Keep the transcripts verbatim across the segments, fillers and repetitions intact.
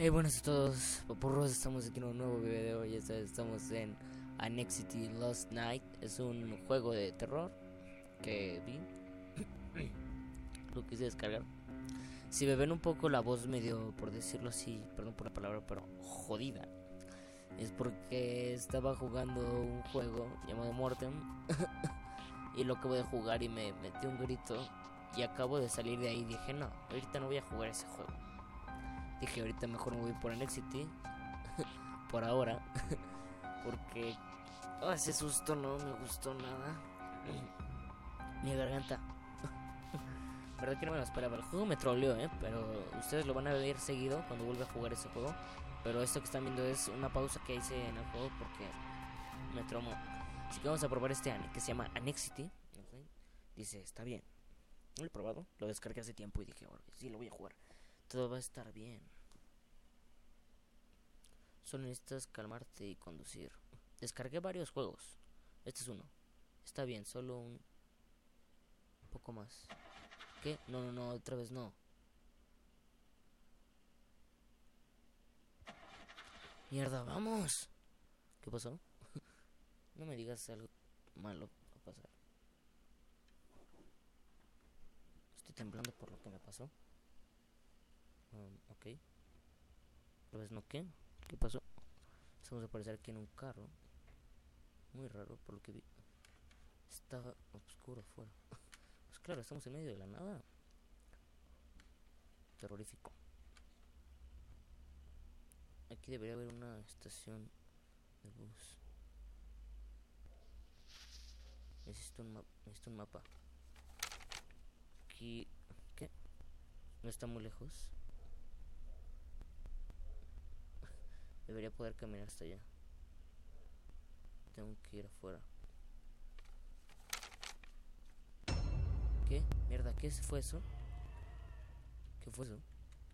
Hey, buenas a todos, papurros, estamos aquí en un nuevo video. Ya sabes, estamos en Annexity Lost Night. Es un juego de terror que vi, lo quise descargar. Si me ven un poco la voz medio, por decirlo así, perdón por la palabra, pero jodida, es porque estaba jugando un juego llamado Mortem y lo acabo de jugar y me metí un grito y acabo de salir de ahí. Dije, no, ahorita no voy a jugar ese juego. Dije, ahorita mejor me voy por Annexity por ahora. Porque oh, ese susto no me gustó nada. Mi garganta. Verdad que no me lo esperaba. El juego me troleó, eh. Pero ustedes lo van a ver seguido cuando vuelva a jugar ese juego. Pero esto que están viendo es una pausa que hice en el juego porque me tromó. Así que vamos a probar este que se llama Annexity. Okay. Dice, está bien. No lo he probado. Lo descargué hace tiempo y dije, oh, sí, lo voy a jugar. Todo va a estar bien. Solo necesitas calmarte y conducir. Descargué varios juegos. Este es uno. Está bien, solo un poco más. ¿Qué? No, no, no, otra vez no. Mierda, vamos. ¿Qué pasó? No me digas algo malo va a pasar. Estoy temblando por lo que me pasó. Um, ok. Otra vez no, ¿qué? ¿Qué pasó? Vamos a aparecer aquí en un carro. Muy raro por lo que vi. Estaba oscuro afuera. Pues claro, estamos en medio de la nada. Terrorífico. Aquí debería haber una estación de bus. Necesito un, ma necesito un mapa. Aquí... ¿Qué? No está muy lejos. Debería poder caminar hasta allá. Tengo que ir afuera. ¿Qué? Mierda, ¿qué fue eso? ¿Qué fue eso?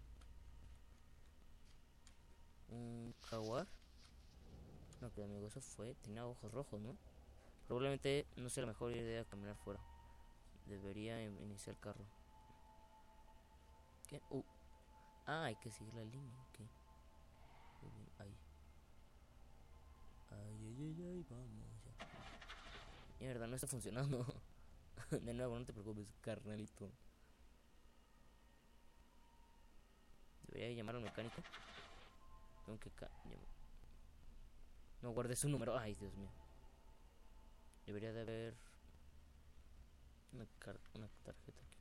¿Un jaguar? No, que amigo, eso fue. Tenía ojos rojos, ¿no? Probablemente no sea la mejor idea caminar fuera. Debería iniciar el carro. ¿Qué? Uh. Ah, hay que seguir la línea. ¿Qué? Ahí. Ay, ay, ay, ay, vamos. Ya. Mierda, no está funcionando. De nuevo, no te preocupes, carnalito. Debería llamar al mecánico. Tengo que llamar. No guardé su número. Ay, Dios mío. Debería de haber una, una tarjeta aquí.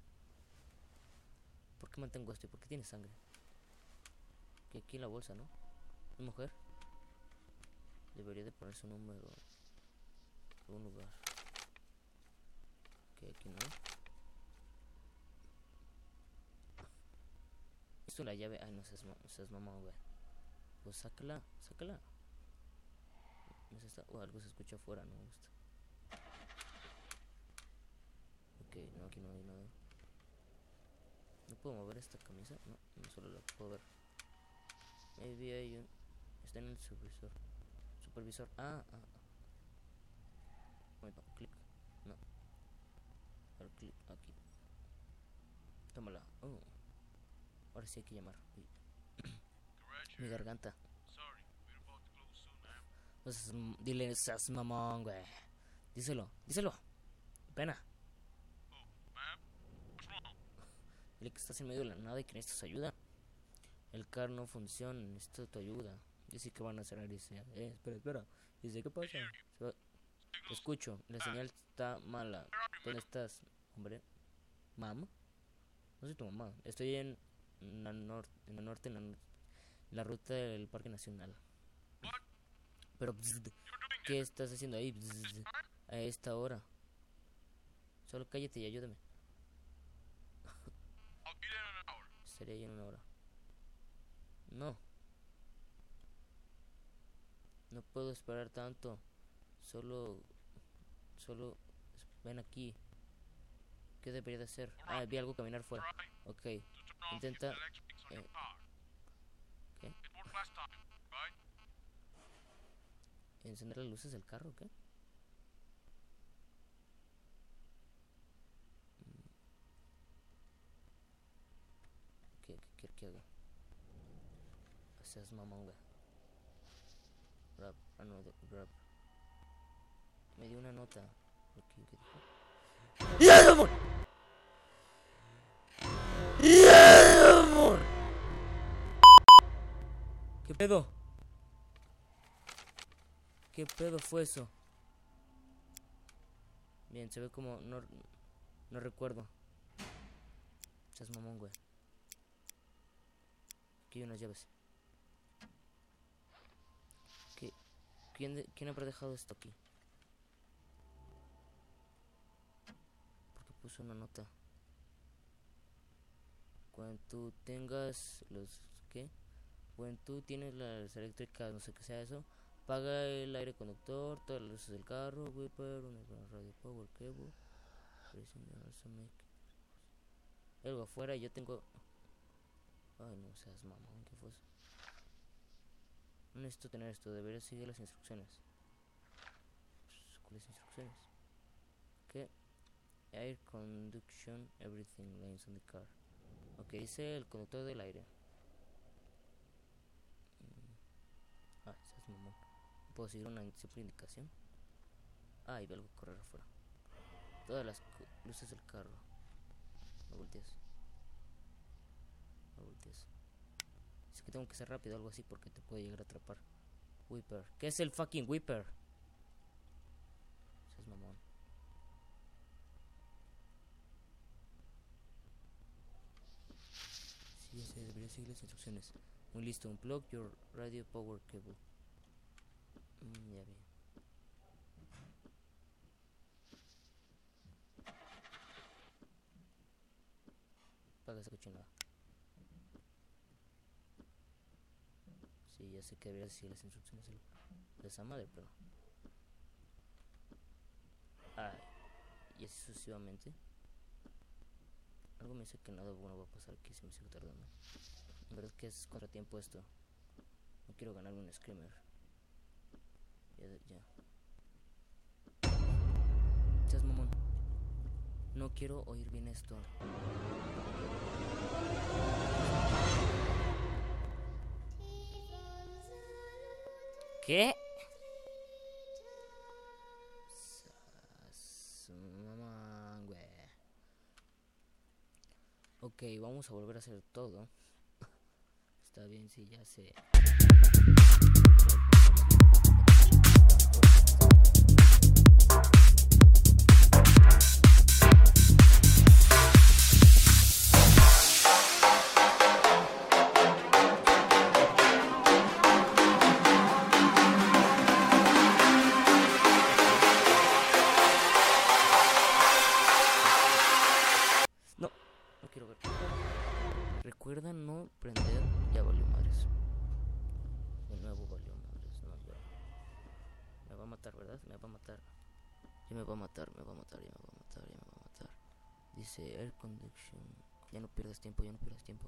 ¿Por qué mantengo esto? ¿Y por qué tiene sangre? Que aquí en la bolsa, ¿no? ¿Es mujer? Debería de poner su número en algún lugar. Que aquí no. Esto es la llave. Ay, no seas, no seas mamá, güey. Pues sácala, sácala. No se está... oh, algo se escucha afuera, no me gusta. Ok, no, aquí no hay nada. ¿No puedo mover esta camisa? No, no solo la puedo ver. Maybe hay un... está en el supervisor. Supervisor. Ah, ah, ah. Bueno, clic. No. Al clic aquí. Tómala. Oh. Ahora sí hay que llamar. Uy. Mi garganta. Pues, dile esas mamón, güey. Díselo, díselo. Pena. Dile que estás en medio de la nada y que necesitas ayuda. El carro no funciona, necesito tu ayuda. Dice que van a cerrar y dice, eh, espera, espera. Dice, ¿qué pasa? Se va. Te escucho, la señal está mala. ¿Dónde estás, hombre? ¿Mam? No soy tu mamá. Estoy en la, nor en la norte, en la, en la ruta del Parque Nacional. Pero, ¿qué estás haciendo ahí? A esta hora. Solo cállate y ayúdame. Estaré ahí en una hora. No. No puedo esperar tanto. Solo... Solo... ven aquí. ¿Qué debería de hacer? Ah, vi algo caminar fuera. Ok. Intenta... Eh, ¿qué? ¿Encender las luces del carro o qué? ¿Qué, qué quiere que haga? seas mamón, güey. Grab, ah no, de- grab. Me dio una nota. ¿Qué, qué dijo? ¡Ya, amor! ¡Ya, amor! ¿Qué pedo? ¿Qué pedo fue eso? Bien, se ve como... No, no recuerdo. Seas mamón, güey. Aquí hay unas llaves. ¿Qué? ¿Quién, de, ¿Quién habrá dejado esto aquí? Porque puso una nota. Cuando tú tengas los... ¿Qué? Cuando tú tienes las eléctricas, no sé qué sea eso, paga el aire conductor, todas las luces del carro, wiper, una radio power cable, algo afuera. Yo tengo... Ay, no seas mamón, ¿qué fue eso? No necesito tener esto, debería seguir las instrucciones. ¿Cuáles instrucciones? ¿Qué? Air conduction, everything lanes on the car. Ok, dice el conductor del aire. Ah, seas mamón. ¿Puedo seguir una simple indicación? Ah, y ve algo correr afuera. Todas las luces del carro. No voltees. No voltees. Es que tengo que ser rápido o algo así porque te puede llegar a atrapar. Whipper. ¿Qué es el fucking whipper? Seas mamón. Sí, ya sé, debería seguir las instrucciones. Muy listo. Unplug your radio power cable. Mm, ya vi. Paga esa cochinada. Sí, ya sé que debería seguir las instrucciones de esa madre, pero... Ay, y así sucesivamente. Algo me dice que nada bueno va a pasar aquí si me sigo tardando. En verdad que es contratiempo esto. No quiero ganarme un screamer. Ya, ya. Seas mamón. No quiero oír bien esto. ¿Qué? Mamá, güey. Ok, vamos a volver a hacer todo. Está bien, sí, ya sé. No, no quiero ver. Recuerda no prender. Ya valió madres. De nuevo valió madres. No, ya. Me va a matar, ¿verdad? Me va a matar. Ya me va a matar, me va a matar, ya me va a matar, ya me va a matar. Dice air conduction. Ya no pierdas tiempo, ya no pierdas tiempo.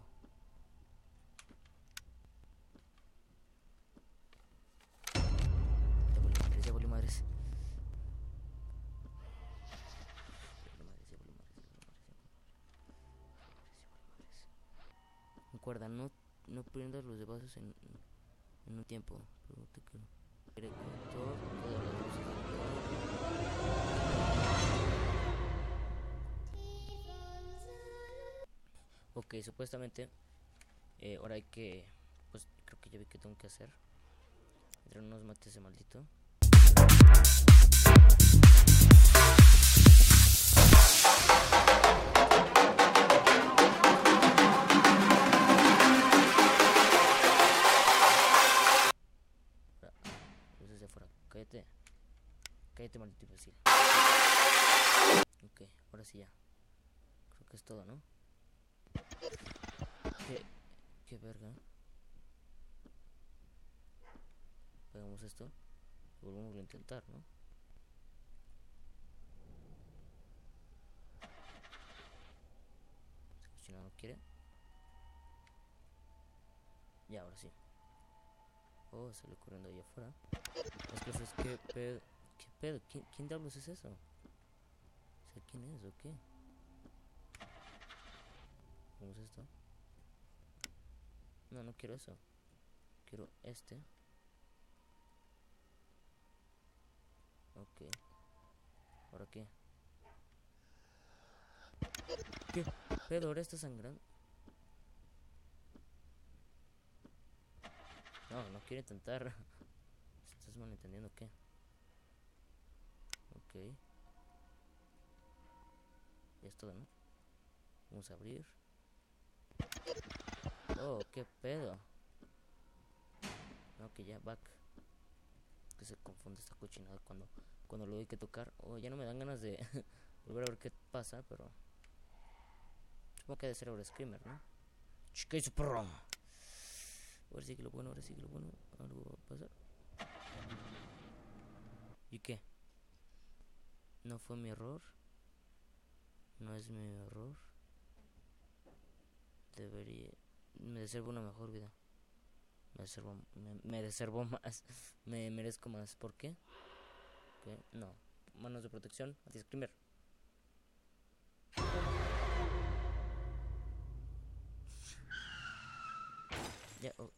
Ya volví madres, ya volví madres. Ya volví madres, ya volví madres, ya volví madres. Recuerda, no, no prendas los devasos en, en un tiempo. Pero te quiero. Aire conductor, todas las luces del carro. Ok, supuestamente eh, ahora hay que... Pues creo que ya vi que tengo que hacer. Entre unos mates ese maldito. Luces de afuera. Cállate. Cállate, maldito imbécil. Ok, ahora sí ya. Creo que es todo, ¿no? ¿Qué? ¿Qué verga? Pegamos esto y volvemos a intentar, ¿no? Si no, no quiere. Ya, ahora sí. Oh, sale corriendo ahí afuera. Las cosas, ¿qué pedo? ¿Qué pedo? ¿Quién, ¿Quién diablos es eso? O sea, ¿quién es o qué? ¿Vamos esto? No, no quiero eso. quiero este. Ok. ¿Ahora qué? ¿Qué pedo? ¿Ahora está sangrando? No, no quiero intentar. ¿Estás malentendiendo qué? Ok. Ya es todo, ¿no? Vamos a abrir. Oh, qué pedo. No, que ya, back. Que se confunde esta cochinada cuando, cuando lo hay que tocar. Oh, ya no me dan ganas de volver a ver qué pasa, pero supongo que debe ser ahora Screamer, ¿no? Chica y su perro. Ahora sí que lo bueno, ahora sí que lo bueno. Algo va a pasar. ¿Y qué? No fue mi error. No es mi error. Debería. Me deservo una mejor vida. Me deservo, me, me deservo más. Me merezco más. ¿Por qué? ¿Qué? No. Manos de protección. Anti-screamer. Ya. Oh.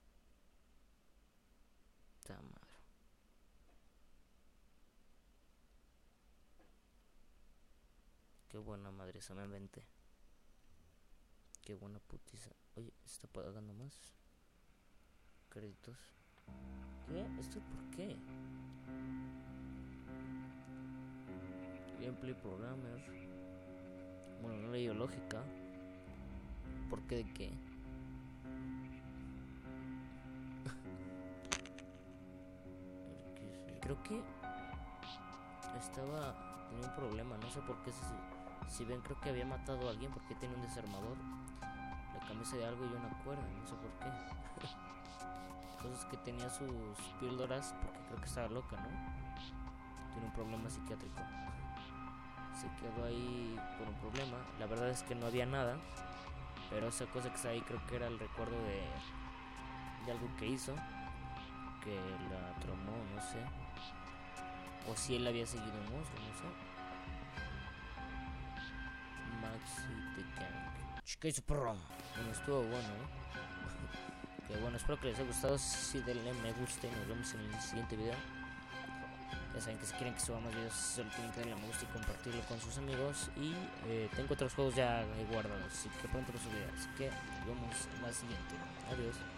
Está mal. Qué buena madre esa me inventé. Qué buena putiza. Oye, ¿se está pagando más? Créditos. ¿Qué? ¿Esto por qué? Gameplay Programmer. Bueno, no leí lógica. ¿Por qué de qué? Creo que estaba. Tenía un problema, no sé por qué. Si, si ven, creo que había matado a alguien porque tenía un desarmador. La camisa de algo y una cuerda, no sé por qué. Cosas que tenía sus píldoras porque creo que estaba loca, ¿no? Tiene un problema psiquiátrico. Se quedó ahí con un problema. La verdad es que no había nada. Pero esa cosa que está ahí creo que era el recuerdo de, de algo que hizo. Que la traumó, no sé. O si él había seguido un monstruo, no sé. Maxi the Gang. Chica y su perro. Bueno, estuvo bueno, ¿eh? Que bueno, espero que les haya gustado. Si denle me gusta y nos vemos en el siguiente video. Ya saben que si quieren que suba más videos solo tienen que darle me gusta y compartirlo con sus amigos. Y eh, tengo otros juegos ya guardados, así que pronto los subiré. Así que nos vemos en la siguiente. Adiós.